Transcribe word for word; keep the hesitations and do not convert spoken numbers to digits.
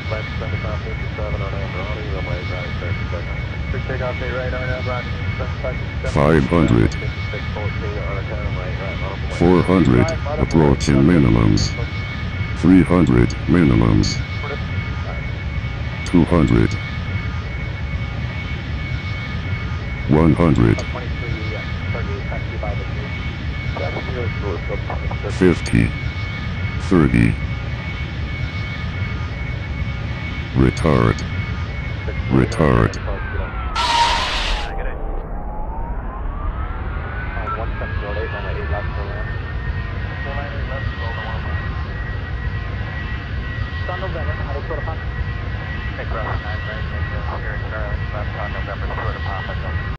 five hundred. four hundred, approaching minimums. three hundred, minimums. two hundred. one hundred. fifty. thirty. Retard. Retard. November, how do you sort of Take November, here in Charlie, left on November, sort of